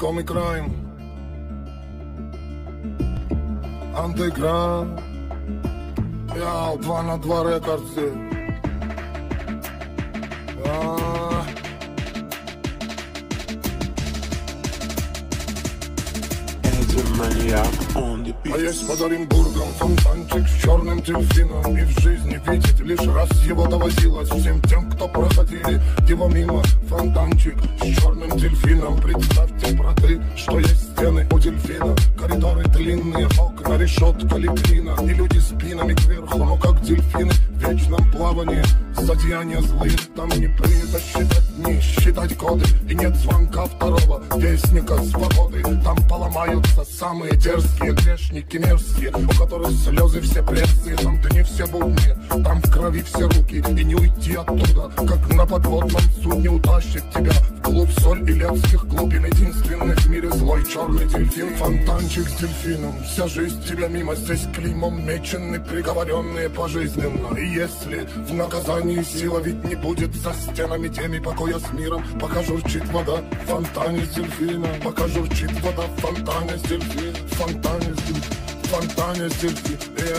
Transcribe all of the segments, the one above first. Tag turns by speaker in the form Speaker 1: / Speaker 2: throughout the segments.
Speaker 1: Comic Crime, Underground, я 2 на 2 рекордсы. А есть под Оренбургом фонтанчик с черным дельфином, и в жизни видеть лишь раз его доводилось всем тем, кто проходили его мимо. Фонтанчик с черным дельфином. Представьте, браты, что есть стены у дельфина, коридоры длинные, окна, решетка, литрина, и люди спинами кверху, но как дельфины в вечном плавании. Злодеяния злые, там не принято считать дни, считать годы, и нет звонка второго вестника свободы. Там поломаются самые дерзкие грешники мерзкие, у которых слезы все пресные, там дни все будни, там в крови все руки, и не уйти оттуда, как на подводном судне утащит тебя в клуб соль и лепских глубин. Единственный в мире злой черный дельфин, фонтанчик с дельфином. Вся жизнь тебя мимо, здесь клеймом мечены, приговоренные пожизненно. И если в наказании сила ведь не будет за стенами теми покоя с миром, пока журчит вода в фонтане с дельфином, пока журчит вода в фонтане с дельфином, в фонтане с дельфином, в фонтане с дельфином.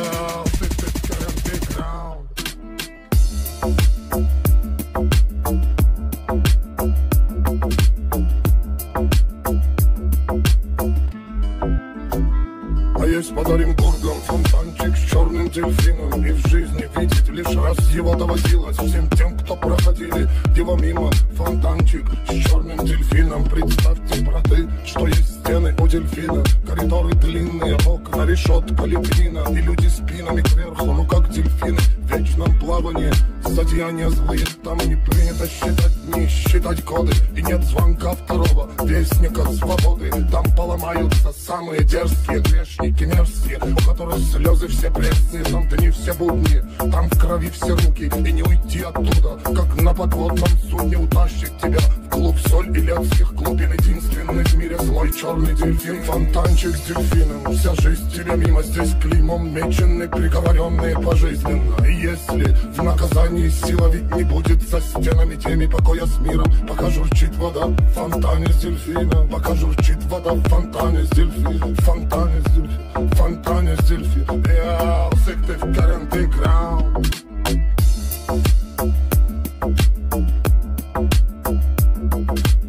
Speaker 1: А есть под Оренбургом фонтанчик с черным дельфином, и в жизни видеть лишь раз его доводилось всем тем, кто проходили его мимо. Фонтанчик с черным дельфином. Представьте, браты, что есть стены у дельфина, коридоры длинные, окна, решетка, литрина, и люди спинами кверху, ну как дельфины в вечном плавании. Злодеяния злые, там не принято считать дни, считать годы, и нет звонка второго вестника свободы. Там поломаются самые дерзкие грешники мерзкие, у которых слезы все пресные, там дни все будни, там в крови все руки, и не уйти оттуда, как на подводном судне утащит тебя в клуб соль и лепских глубин. Единственный в мире злой черный дельфин, фонтанчик с дельфином. Вся жизнь тебя мимо, здесь клеймом мечены, приговоренные пожизненно. И если в наказании сила ведь не будет за стенами теми покоя с миром, пока журчит вода в фонтане с дельфином, пока журчит вода в фонтане с дельфином, в фонтане с дельфином, в фонтане с дельфином. Я усыктив каренты граунд.